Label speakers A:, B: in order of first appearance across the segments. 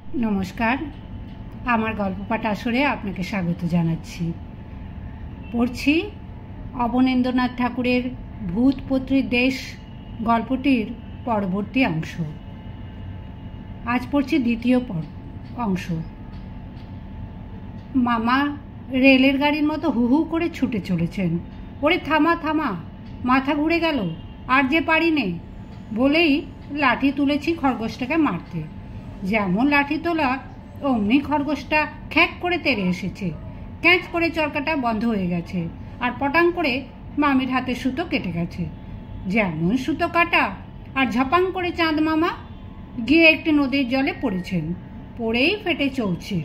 A: নমস্কার, আমার গল্প পাঠ আসরে আপনাকে স্বাগত জানাচ্ছি। পড়ছি অবনীন্দ্রনাথ ঠাকুরের ভূতপত্রীর দেশ গল্পটির পরবর্তী অংশ। আজ পড়ছি দ্বিতীয় অংশ। মামা রেলের গাড়ির মতো হু হু করে ছুটে চলেছেন। ওরে থামা থামা, মাথা ঘুরে গেল, আর যে পারি নে বলেই লাঠি তুলেছি খরগোশটাকে মারতে। যেমন লাঠি তোলা অমনি খরগোশটা খ্যাঁক করে তেড়ে এসেছে। ক্যাঁচ করে চরকাটা বন্ধ হয়ে গেছে, আর পটাং করে মামির হাতে সুতো কেটে গেছে। যেমন সুতো কাটা, আর ঝপাং করে চাঁদ মামা গিয়ে একটি নদীর জলে পড়েছেন। পড়েই ফেটে চৌচির।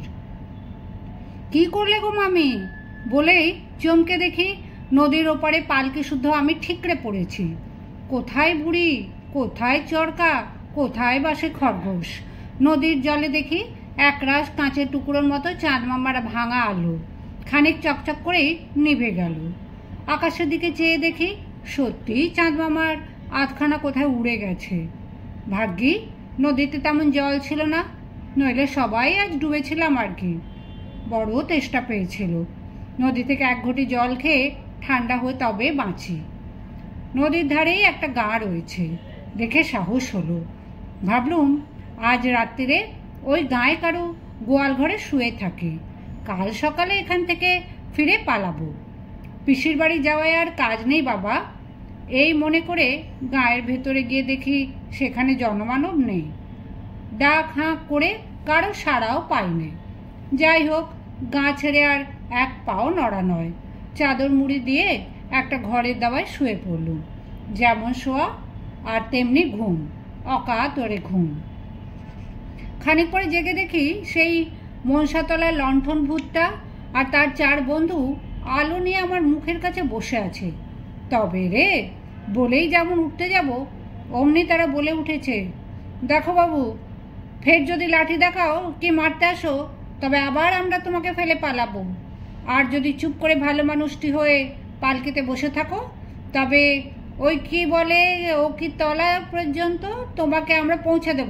A: কি করলে গো মামি বলেই চমকে দেখি নদীর ওপারে পালকি শুদ্ধ আমি ঠিকরে পড়েছি। কোথায় বুড়ি, কোথায় চরকা, কোথায় বাসে খরগোশ। নদীর জলে দেখি একরাশ কাঁচের টুকরোর মতো চাঁদ মামার ভাঙা আলো খানিক চকচক করেই নিভে গেল। আকাশের দিকে চেয়ে দেখি সত্যিই চাঁদ মামার আধখানা কোথায় উড়ে গেছে। ভাগ্যি নদীতে তেমন জল ছিল না, নইলে সবাই আজ ডুবেছিলাম আর কি। বড় তেষ্টা পেয়েছিল। নদী থেকে এক ঘটি জল খেয়ে ঠান্ডা হয়ে তবে বাঁচি। নদীর ধারেই একটা গাঁ রয়েছে দেখে সাহস হলো। ভাবলুম আজ রাত্রিরে ওই গাঁয়ে কারো গোয়াল ঘরে শুয়ে থাকে, কাল সকালে এখান থেকে ফিরে পালাবো। পিসির বাড়ি যাওয়ায় আর কাজ নেই বাবা, এই মনে করে গাঁয়ের ভেতরে গিয়ে দেখি সেখানে জনমানব নেই। ডাক হাঁক করে কারো সাড়াও পাইনি। যাই হোক, গাঁ ছেড়ে আর এক পাও নড়া নয়। চাদর মুড়ি দিয়ে একটা ঘরের দাওয়ায় শুয়ে পড়লুম। যেমন শোয়া আর তেমনি ঘুম, অকাতরে ঘুম। খানিক পরে জেগে দেখি সেই মনসাতলার লণ্ঠন ভূতটা আর তার চার বন্ধু আলো নিয়ে আমার মুখের কাছে বসে আছে। তবে রে বলেই যেমন উঠতে যাব অমনি তারা বলে উঠেছে, দেখো বাবু, ফের যদি লাঠি দেখাও কি মারতে আসো তবে আবার আমরা তোমাকে ফেলে পালাবো। আর যদি চুপ করে ভালো মানুষটি হয়ে পালকিতে বসে থাকো তবে ওই কি বলে ও কি তলা পর্যন্ত তোমাকে আমরা পৌঁছে দেব।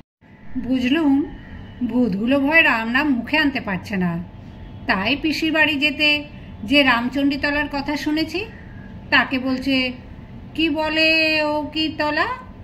A: বুঝলুম ভূতগুলো ভয় রাম নাম মুখে আনতে পারছে না। তাই পিসির বাড়ি যেতে যে রামচণ্ডীতলার কথা শুনেছি তাকে বলছে, কি বলে ও কি তলা।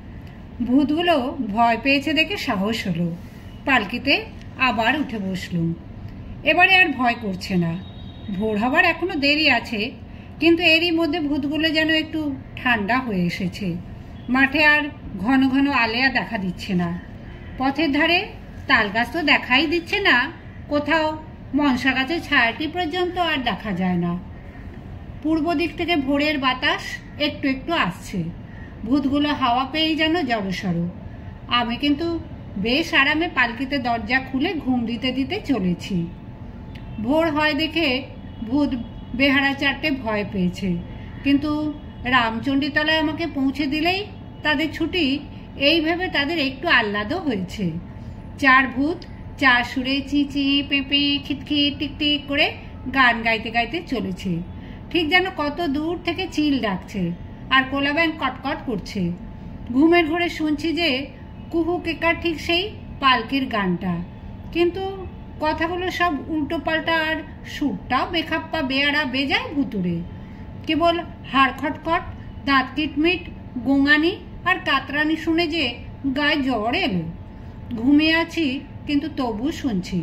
A: ভূতগুলো ভয় পেয়েছে দেখে সাহস হলো। পালকিতে আবার উঠে বসলুম। এবারে আর ভয় করছে না। ভোর হবার এখনো দেরি আছে, কিন্তু এরই মধ্যে ভূতগুলো যেন একটু ঠান্ডা হয়ে এসেছে। মাঠে আর ঘন ঘন আলেয়া দেখা দিচ্ছে না। পথের ধারে তাল গাছ তো দেখাই দিচ্ছে না, কোথাও মনসা গাছের ছায়াটি পর্যন্ত আর দেখা যায় না। পূর্ব দিক থেকে ভোরের বাতাস একটু একটু আসছে। ভূতগুলো হাওয়া পেয়েই যেন জড়সড়। আমি কিন্তু বেশ আরামে পালকিতে দরজা খুলে ঘুম দিতে দিতে চলেছি। ভোর হয় দেখে ভূত বেহারা চারটে ভয় পেয়েছে, কিন্তু রামচণ্ডীতলায় আমাকে পৌঁছে দিলেই তাদের ছুটি, এই ভেবে তাদের একটু আহ্লাদও হয়েছে। চার ভূত চার সুরে চিঁচি পেঁপে খিটখিট টিকটিক করে গান গাইতে গাইতে চলেছে। ঠিক যেন কত দূর থেকে চিল ডাকছে আর কোলা ব্যাং কটকট করছে। ঘুমের ঘরে শুনছি যে কুহু কেকার ঠিক সেই পালকির গানটা, কিন্তু কথাগুলো সব উল্টো পাল্টা আর সুরটাও বেখাপ্পা বেয়ারা বেজায় ভুতুরে। কেবল হাড় খটখট, দাঁত কিটমিট, গোঙানি আর কাতরানি শুনে যে গায়ে জ্বর এলো। ঘুমিয়ে আছি কিন্তু তবু শুনছি।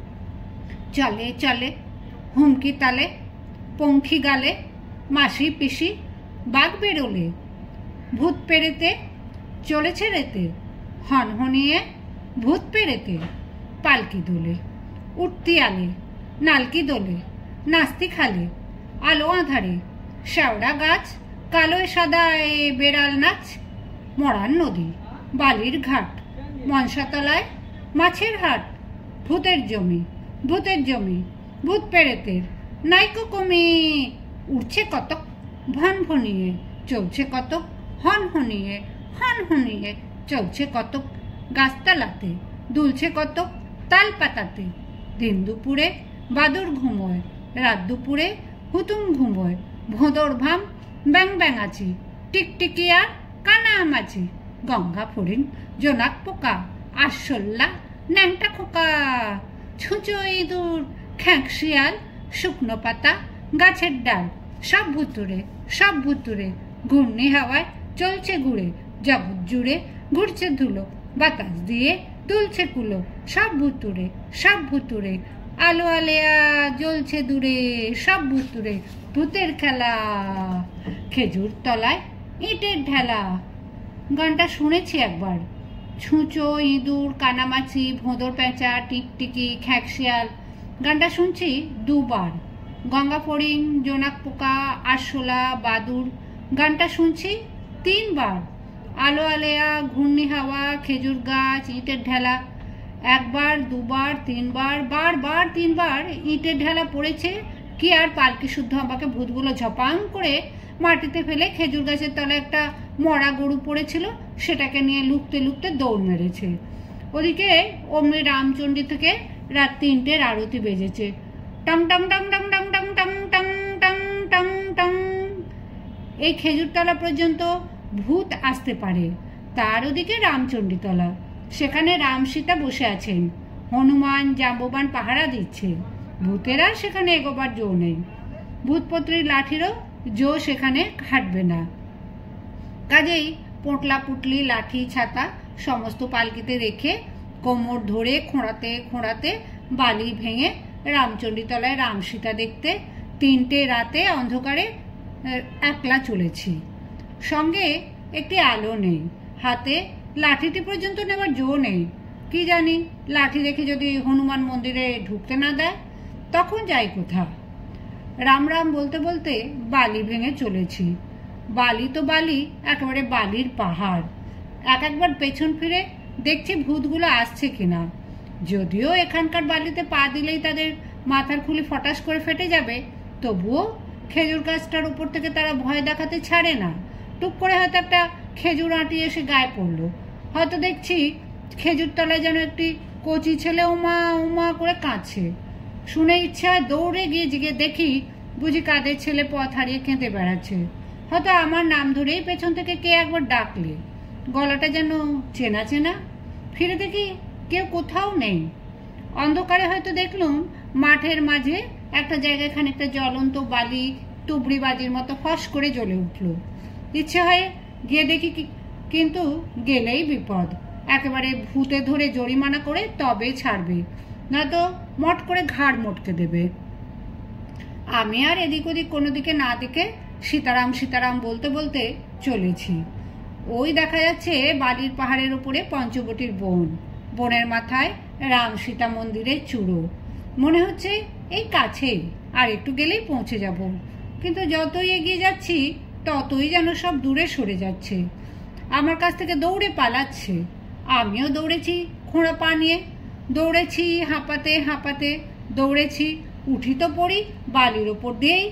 A: চলে চলে হুমকি তালে, পঙ্খী গালে, মাসি পিসি বাঘ বেরোলে, ভূত পেরেতে চলেছে রেতে, হনহনিয়ে ভূত পেরেতে, পালকি দোলে, উঠতি আলে, নালকি দোলে, নাস্তি খালে, আলো আঁধারে, শ্যাওড়া গাছ, কালোয় সাদায় বেড়াল নাচ, মরার নদী, বালির ঘাট, মনসাতলায় মাছের হাট, ভূতের জমি, ভূতের জমি, ভূত পেরেতের নাইকো কমে, উঠছে কতক ভনভনিয়ে, চলছে কতক হনহনিয়ে, হনহনিয়ে চলছে কতক গাছতলাতে, দুলছে কতক তাল পাতাতে। দিন দুপুরে বাদুর ঘুমোয়, রাত দুপুরে হুতুম ঘুমোয়, ভোঁদর ভাম ব্যাং ব্যাং আছি, টিকটিকি আর কানা আমাছি, গঙ্গা ফড়িং, জোনাক পোকা, আরশোল্লা, ন্যাংটা খোকা, ছুঁচো ইঁদুর, খ্যাঁক শিয়াল, শুকনো পাতা, গাছের ডাল, সব ভুতুরে, সব ভুতুরে, ঘূর্ণি হাওয়ায় চলছে ঘুরে, জগৎ জুড়ে ঘুরছে ধুলো, বাতাস দিয়ে দুলছে কুলো, সব ভুতুরে, সব ভুতুরে, আলো আলেয়া জ্বলছে দূরে, সব ভুতুরে, ভূতের খেলা, খেজুর তলায় ইটের ঢেলা। গানটা শুনেছি একবার। ছুঁচো ইঁদুর, কানামাছি, ভোঁদর প্যাঁচা, টিকটিকি, খ্যাঁকশিয়াল গানটা শুনছি দুবার। গঙ্গা ফড়িং, জোনাক পোকা, আরশোলা, বাদুর গানটা শুনছি 3 বার। আলো আলেয়া, ঘূর্ণি হাওয়া, খেজুর গাছ, ইটের ঢেলা 1 বার, 2 বার, 3 বার, বারবার 3 বার ইটের ঢেলা পড়েছে কি আর পালকি শুদ্ধ আমাকে ভূতগুলো ঝপাং করে মাটিতে ফেলে খেজুর গাছের তলায় একটা মরা গরু পড়েছিল, সেটাকে নিয়ে লুকতে লুকতে দৌড় মেরেছে। ওদিকে অমনি রামচণ্ডী থেকে রাত 3টের আরতি বেজেছে। টং টং টং টং টং টং টং টং টং টং টং। এই খেজুরতলা পর্যন্ত ভূত আসতে পারে, তার ওদিকে রামচণ্ডীতলা, সেখানে রাম সীতা বসে আছেন, হনুমান জাম্ববান পাহারা দিচ্ছে। ভূতেরা সেখানে এগোবার জো নেই, ভূতপত্রীর লাঠিরও জো সেখানে খাটবে না। কাজেই পোটলা পুটলি, লাঠি, ছাতা সমস্ত পালকিতে রেখে কোমর ধরে খোঁড়াতে খোঁড়াতে বালি ভেঙে রামচণ্ডীতলায় রাম সীতা দেখতে 3টে রাতে অন্ধকারে একলা চলেছি। সঙ্গে একটি আলো নেই, হাতে লাঠিটি পর্যন্ত নেবার জো নেই। কি জানি লাঠি রেখে যদি হনুমান মন্দিরে ঢুকতে না দেয় তখন যাই কোথা। রাম রাম বলতে বলতে বালি ভেঙে চলেছি। বালি তো বালি, একেবারে বালির পাহাড়। একবার পেছন ফিরে দেখছি ভূতগুলো আসছে কিনা। যদিও এখানকার বালিতে পা দিলেই তাদের মাথার খুলি ফটাস করে ফেটে যাবে, তবুও খেজুর গাছটার উপর থেকে তারা ভয় দেখাতে ছাড়ে না। টুক করে হয়তো একটা খেজুর আঁটি এসে গায়ে পড়লো, হয়তো দেখছি খেজুর তলায় যেন একটি কচি ছেলে উমা উমা করে কাঁদছে। শুনে ইচ্ছা দৌড়ে গিয়ে জিগে দেখি বুঝি কাদের ছেলে পথ হারিয়ে কেঁদে বেড়াচ্ছে। হয়তো আমার নাম ধরেই পেছন থেকে কে একবার ডাকলে, গলাটা যেন চেনা চেনা। ফিরে দেখি কেউ কোথাও নেই। অন্ধকারে হয়তো দেখলুম মাঠের মাঝে একটা জায়গায় খানিকটা জ্বলন্ত বালি তুবড়ি বাজির মতো ফস করে জ্বলে উঠল। ইচ্ছে হয় গিয়ে দেখি, কিন্তু গেলেই বিপদ, একেবারে ভূতে ধরে জরিমানা করে তবে ছাড়বে, নয়তো মট করে ঘাড় মটকে দেবে। আমি আর এদিক ওদিক কোনো দিকে না দেখে সীতারাম সীতারাম বলতে বলতে চলেছি। ওই দেখা যাচ্ছে বালির পাহাড়ের উপরে পঞ্চবটির বন, বনের মাথায় রাম সীতা মন্দিরের চূড়ো। মনে হচ্ছে এই কাছেই, আর একটু গেলেই পৌঁছে যাব। কিন্তু যতই এগিয়ে যাচ্ছি ততই যেন সব দূরে সরে যাচ্ছে, আমার কাছ থেকে দৌড়ে পালাচ্ছে। আমিও দৌড়েছি খোঁড়া পা নিয়ে, দৌড়েছি হাঁপাতে হাঁপাতে, দৌড়েছি উঠি তো পড়ি বালির ওপর দিয়েই।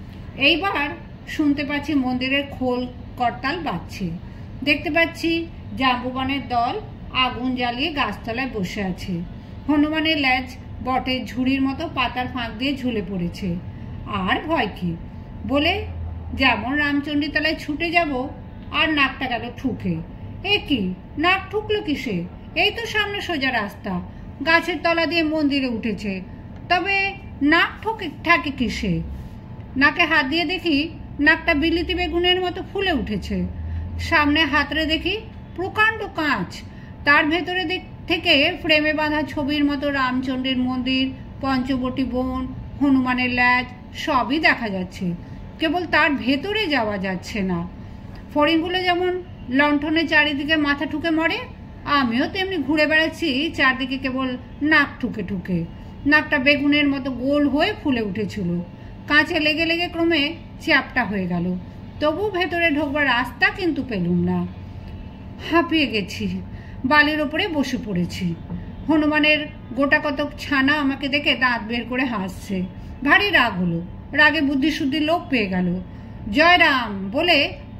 A: এইবার শুনতে পাচ্ছি মন্দিরের খোল করতাল বাজছে, দেখতে পাচ্ছি জাম্বুবানের দল আগুন জ্বালিয়ে গাছতলায় বসে আছে। হনুমানের ল্যাজ বটের ঝুড়ির মতো পাতার ফাঁক দিয়ে ঝুলে পড়েছে। আর ভয় কি বলে যেমন রামচণ্ডীতলায় ছুটে যাব, আর নাকটা গেল ঠুকে। এ কি, নাক ঠুকলো কিসে? এই তো সামনে সোজা রাস্তা, গাছের তলা দিয়ে মন্দিরে উঠেছে, তবে নাক ঠাকে কিসে? নাকে হাত দিয়ে দেখি নাকটা বিলিতি বেগুনের মতো ফুলে উঠেছে। সামনে হাতড়ে দেখি প্রকাণ্ড কাঁচ, তার ভেতরে থেকে ফ্রেমে বাঁধা ছবির মতো রামচন্দ্রের মন্দির, পঞ্চবটি বন, হনুমানের ল্যাজ সবই দেখা যাচ্ছে, কেবল তার ভেতরে যাওয়া যাচ্ছে না। ফড়িংগুলো যেমন লণ্ঠনের চারিদিকে মাথা ঠুকে মরে, আমিও তেমনি ঘুরে বেড়াচ্ছি চারদিকে কেবল নাক ঠুকে ঠুকে। নাকটা বেগুনের মতো গোল হয়ে ফুলে উঠেছিল, কাঁচে লেগে লেগে ক্রমে চ্যাপটা হয়ে গেল। তবু ভেতরে ঢোকবার রাস্তা কিন্তু পেলুম না। হাঁপিয়ে গেছি, বালির ওপরে বসে পড়েছি। হনুমানের গোটা কতক ছানা আমাকে দেখে দাঁত বের করে হাসছে। ভারী রাগ হলো, রাগে বুদ্ধি শুদ্ধি লোপ পেয়ে গেল। জয় রাম বলে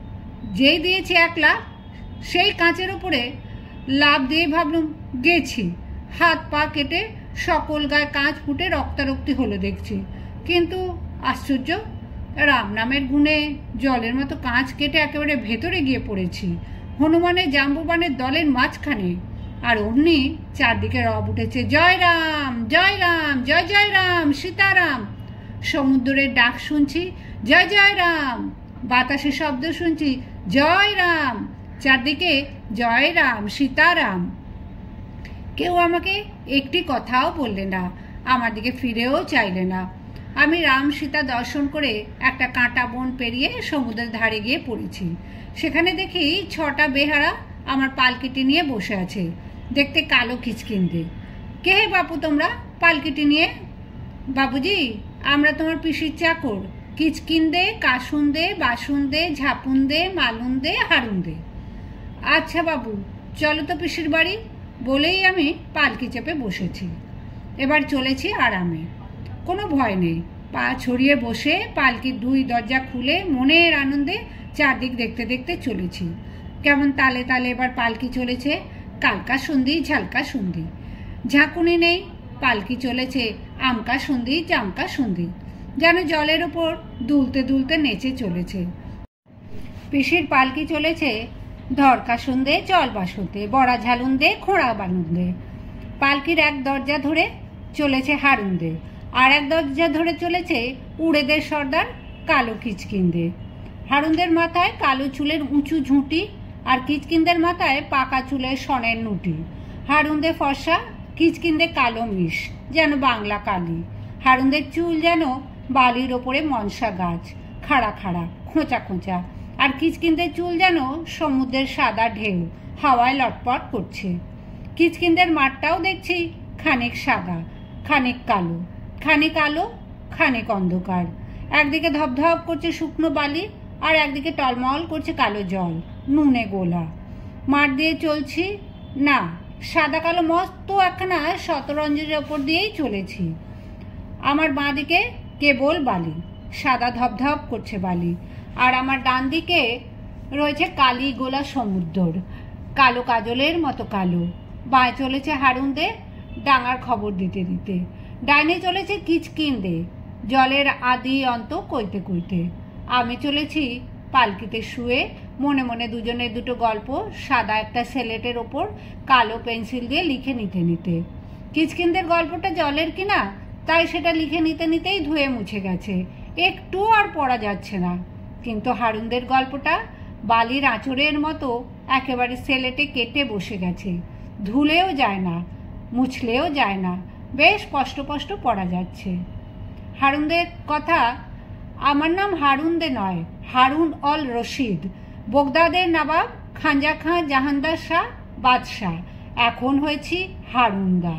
A: যেই দিয়েছি একলা, সেই কাঁচের ওপরে লাফ দিয়ে ভাবলুম গেছি। হাত পা কেটে সকল গায়ে কাঁচ ফুটে রক্তারক্তি হলো দেখছি। কিন্তু আশ্চর্য, রাম নামের গুণে জলের মতো কাঁচ কেটে একেবারে ভেতরে গিয়ে পড়েছি, হনুমানের জাম্বুবানের দলের মাঝখানে। আর অমনি চারদিকে রব উঠেছে, জয় রাম জয় রাম, জয় জয় রাম, সীতারাম। সমুদ্রের ডাক শুনছি, জয় জয় রাম। বাতাসে শব্দ শুনছি, জয় রাম। চারদিকে জয় রাম, সীতারাম। কেউ আমাকে একটি কথাও বললে না, আমার দিকে ফিরেও চাইলে না। আমি রাম সীতা দর্শন করে একটা কাঁটা বন পেরিয়ে সমুদ্রের ধারে গিয়ে পড়েছি। সেখানে দেখি 6টা বেহারা আমার পালকিটি নিয়ে বসে আছে, দেখতে কালো কিচকিন্দে। কে হে বাপু তোমরা পালকিটি নিয়ে? বাবুজি, আমরা তোমার পিসির চাকর, কিচকিন্দে, কাসুন্দে, বাসুন্দে, ঝাপুন্দে, মালুন্দে, হারুন্দে। আচ্ছা বাবু, চলো তো পিসির বাড়ি, বলেই আমি পালকি চেপে বসেছি। এবার চলেছি আরামে, কোনো ভয় নেই। পা ছড়িয়ে বসে পালকির 2 দরজা খুলে মনের আনন্দে চারদিক দেখতে দেখতে চলেছি। কেমন তালে তালে এবার পালকি চলেছে, কালকা সন্ধি ঝালকা সন্ধি। ঝাঁকুনি নেই, পালকি চলেছে আমকা সন্ধি জামকা সন্ধি, যেন জলের ওপর দুলতে দুলতে নেচে চলেছে। পিসির পালকি চলেছে ধরকা সন্ধে জল বাসন্তে, বড়া ঝালুন্দে খোঁড়া বানুন্দে। পালকির এক দরজা ধরে চলেছে হারুন্দে, আর এক দরজা ধরে চলেছে উড়েদের সর্দার কালো কিচকিন্দে। হারুন্দের মাথায় কালো চুলের উঁচু ঝুঁটি, আর কিচকিন্দের মাথায় পাকা চুলের সনের নুটি। হারুন্দে ফর্সা, কিচকিন্দে কালো মিশ, যেন বাংলা কালি। হারুন্দের চুল যেন বালির ওপরে মনসা গাছ, খাড়া খাড়া খোঁচা খোঁচা। আর কিচকিন্দের চুল যেন সমুদ্রের সাদা ঢেউ, হাওয়ায় লটপট করছে। কিচকিন্দের মাঠটাও দেখছি খানিক সাদা, খানিক কালো, খানিক আলো, খানিক অন্ধকার। একদিকে ধপধপ করছে শুকনো বালি, আর একদিকে টলমল করছে কালো জল, নুনে গোলা। মাঠ দিয়ে চলছি না, সাদা কালো মস্ত একখানা শতরঞ্জের ওপর দিয়েই চলেছি। আমার বাঁ দিকে কেবল বালি, সাদা ধপধপ করছে বালি। আর আমার ডান দিকে রয়েছে কালি গোলা সমুদ্র, কালো কাজলের মতো কালো। বাঁয়ে চলেছে হারুন্দে ডাঙার খবর দিতে দিতে, ডাইনে চলেছে কিচকিন্দে জলের আদি অন্ত কইতে কইতে। আমি চলেছি পালকিতে শুয়ে মনে মনে দুজনের দুটো গল্প সাদা একটা স্লেটের ওপর কালো পেন্সিল দিয়ে লিখে নিতে নিতে। কিচকিন্দের গল্পটা জলের কিনা, তাই সেটা লিখে নিতে নিতেই ধুয়ে মুছে গেছে, একটু আর পড়া যাচ্ছে না। কিন্তু হারুন্দের গল্পটা বালির আঁচড়ের মতো একেবারে স্লেটে কেটে বসে গেছে, ধুলেও যায় না, মুছলেও যায় না, বেশ স্পষ্ট স্পষ্ট পড়া যাচ্ছে। হারুন্দের কথা, আমার নাম হারুন্দে নয়, হারুন অল রশিদ, বগদাদের নবাব খানজা খাঁ জাহানদার শাহ বাদশাহ, এখন হয়েছি হারুন্দা।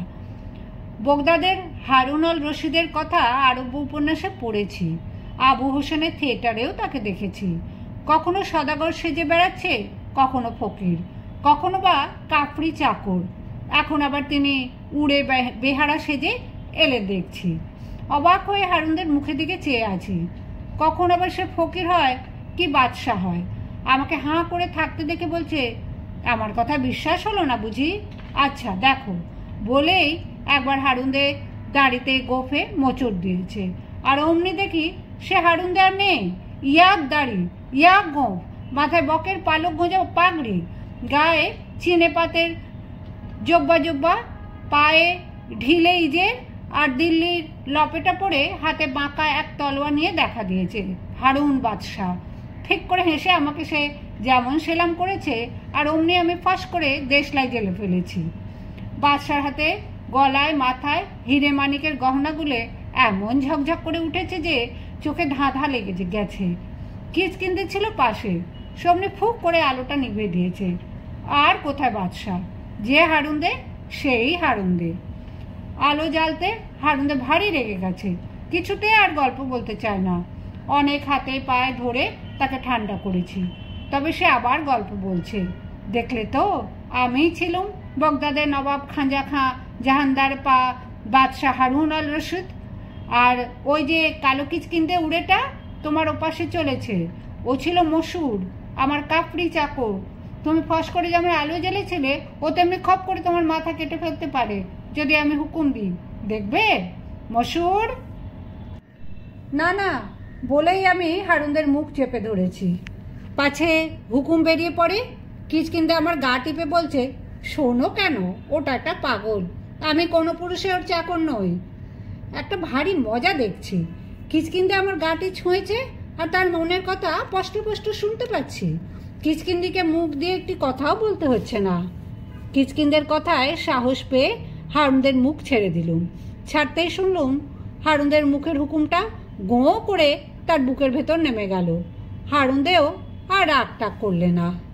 A: বগদাদের হারুন অল রশিদের কথা আরব উপন্যাসে পড়েছি, আবু হোসেনের থিয়েটারেও তাকে দেখেছি। কখনো সদাগর সেজে বেড়াচ্ছে, কখনো ফকির, কখনো বা কাফরি চাকর, এখন আবার তিনি উড়ে বেহারা সেজে এলে দেখছি। অবাক হয়ে হারুনদের মুখের দিকে চেয়ে আছি। কখন আবার সে ফকির হয় কি বাদশাহ হয়। আমাকে হাঁ করে থাকতে দেখে বলছে, আমার কথা বিশ্বাস হলো না বুঝি? আচ্ছা দেখো, বলেই একবার হারুন্দে দাড়িতে গোফে মোচড় দিয়েছে। আর অমনি দেখি সে হারুন্দে আর নেই, ইয়াক দাড়ি, ইয়াক গোঁফ, মাথায় বকের পালক গোঁজা পাগড়ি, গায়ে চিনে পাতের জব্বা জব্বা, পায়ে ঢিলে ইজের, আর দিল্লির লপেটা পরে হাতে বাঁকা এক তলোয়ার নিয়ে দেখা দিয়েছে। হারুন বাদশাহ ঠিক করে হেসে আমাকে সে যেমন সেলাম করেছে, আর অমনি আমি ফাঁস করে দেশলাই জেলে ফেলেছি। বাদশার হাতে গলায় মাথায় হিরে মানিকের গহনাগুলো এমন ঝকঝক করে উঠেছে যে চোখে ধাঁধা লেগে গেছে। কিচকিন্দে ছিল পাশে, সমনি ফুক করে আলোটা নিভিয়ে দিয়েছে। আর কোথায় বাদশাহ, যে হারুন্দে সেই হারুন্দে। আলো জ্বালতে হারুন্দে ভারী রেগে গেছে, কিছুতে আর গল্প বলতে চায় না। অনেক হাতে পায়ে ধরে তাকে ঠান্ডা করেছি, তবে সে আবার গল্প বলছে। দেখলে তো, আমিই ছিলুম বগদাদের নবাব খানজা খাঁ জাহানদার বাদশাহ হারুন আল রশিদ। আর ওই যে কালো কিচকিন্দে উড়েটা তোমার ওপাশে চলেছে, ও ছিল মসুর, আমার কাফরি চাকর। তুমি ফস করে যেমন আলো জ্বেলেছিলে, ও তেমনি খপ করে তোমার মাথা কেটে ফেলতে পারে যদি আমি হুকুম দিই। দেখবে মসুর? না না বলেই আমি হারুনদের মুখ চেপে ধরেছি, পাছে হুকুম বেরিয়ে পড়ে। কিচকিন্দে আমার গা টিপে বলছে, শোনো কেন, ওটা একটা পাগল, আমি কোনো পুরুষে ওর চাকর নই। একটা ভারী মজা দেখছি, কিচকিন্দে আমার গাটি ছুঁয়েছে আর তার মনের কথা স্পষ্ট স্পষ্ট শুনতে পাচ্ছি। কিচকিন্দিকে মুখ দিয়ে একটি কথাও বলতে হচ্ছে না। কিচকিন্দের কথায় সাহস পেয়ে হারুনদের মুখ ছেড়ে দিলুম। ছাড়তেই শুনলুম হারুনদের মুখের হুকুমটা গোঁ করে তার বুকের ভেতর নেমে গেল। হারুনদেও আর রাগ টাগ করলে না।